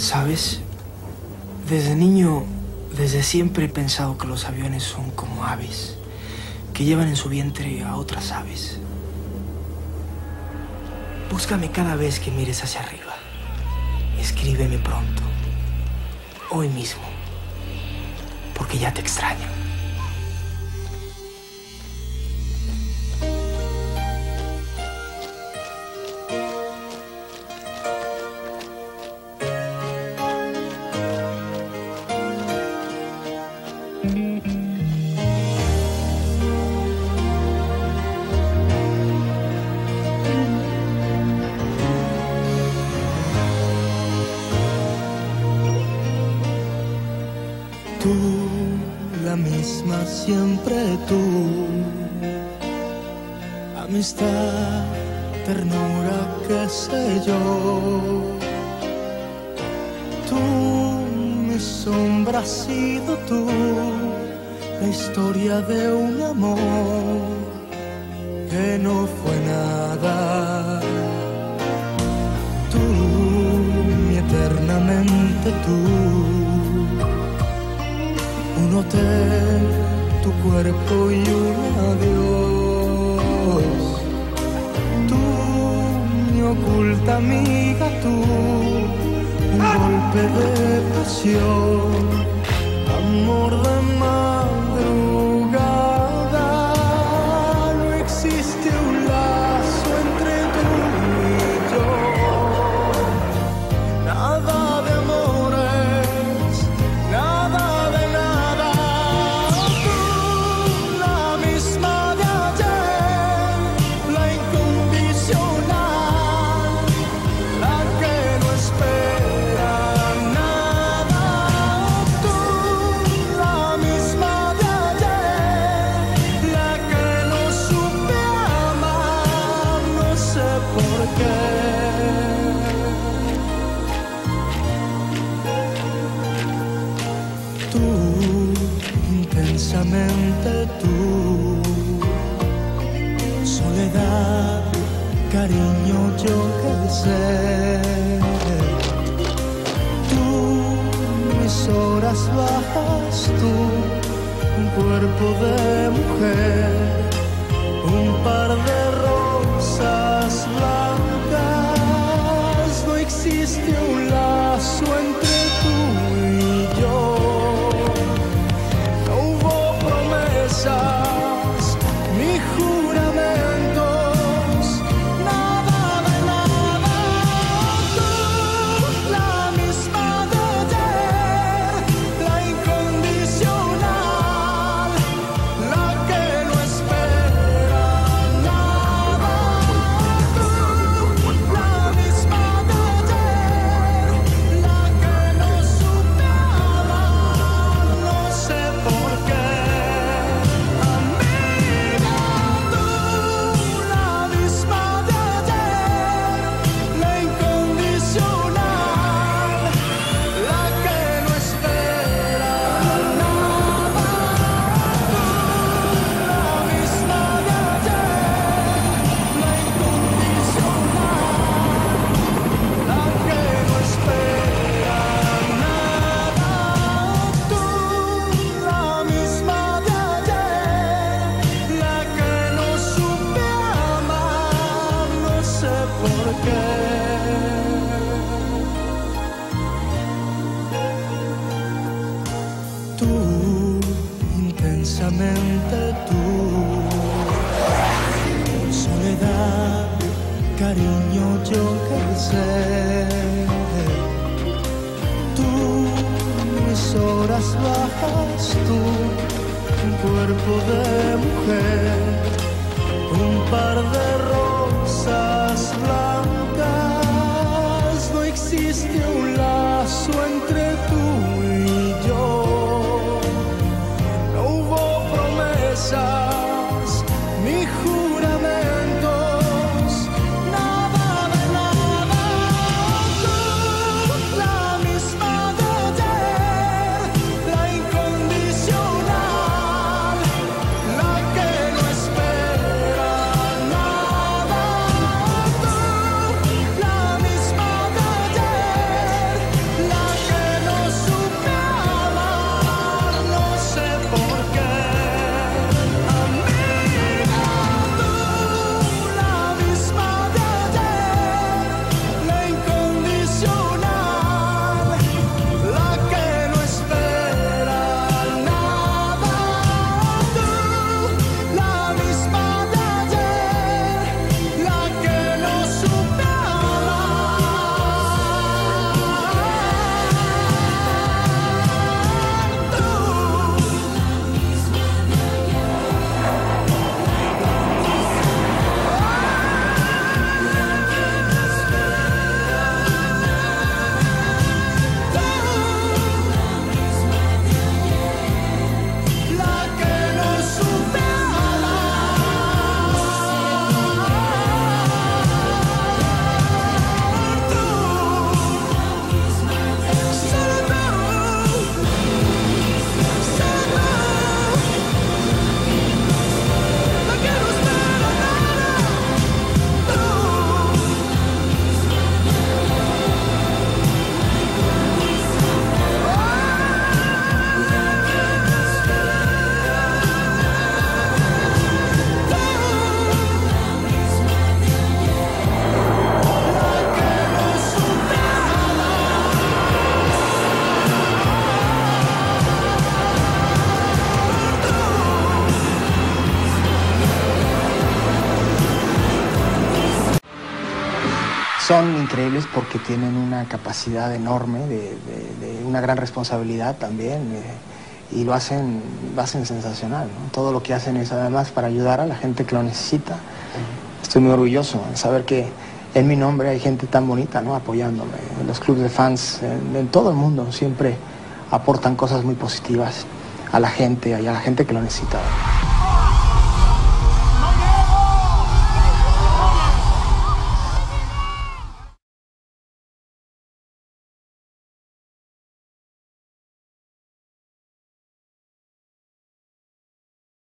¿Sabes? Desde niño, desde siempre he pensado que los aviones son como aves, que llevan en su vientre a otras aves. Búscame cada vez que mires hacia arriba. Escríbeme pronto, hoy mismo, porque ya te extraño. Tú, la misma siempre tú, amistad, ternura, qué sé yo. Tú, mi sombra has sido tú, la historia de un amor que no fue nada. Tú, mi eternamente tú, un hotel, tu cuerpo y un adiós. Tú, mi oculta amiga, tú, un golpe de pasión, amor de madrugada. No existe un lazo entre tú y yo, nada de amores, nada de nada. Tú, la misma de ayer, la incondicional, la que no espera nada. Tú, la misma de ayer, la que no supe amar, no sé por qué. Tú, intensamente tú, soledad, cariño, yo qué sé. Tú, mis horas bajas, tú, un cuerpo de mujer, un par de rosas blancas. No existe un lazo entre tú y yo, no hubo promesas ni juramentos, nada de nada. Tú, la misma de ayer, la incondicional, la que no espera nada. Tú, la misma de ayer, la que no supe amar, no sé por qué. Amiga, tú, la misma de ayer, la incondicional, la que no espera nada. Tú, la misma de ayer, la incondicional, la que no espera nada. Tú, la misma de ayer, la que no supe amar, no sé por qué. Tú, intensamente tú, soledad, cariño, yo qué sé. Tú, mis horas bajas, tú, un cuerpo de mujer, un par de rosas blancas. No existe un lazo entre tú y yo, no hubo promesas ni juramentos, nada de nada. Tú, la misma de ayer, la incondicional, la que no espera nada. Son increíbles porque tienen una capacidad enorme, de una gran responsabilidad también, y lo hacen sensacional, ¿no? Todo lo que hacen es además para ayudar a la gente que lo necesita. Estoy muy orgulloso de saber que en mi nombre hay gente tan bonita, ¿no?, apoyándome. Los clubes de fans en todo el mundo siempre aportan cosas muy positivas a la gente y a la gente que lo necesita.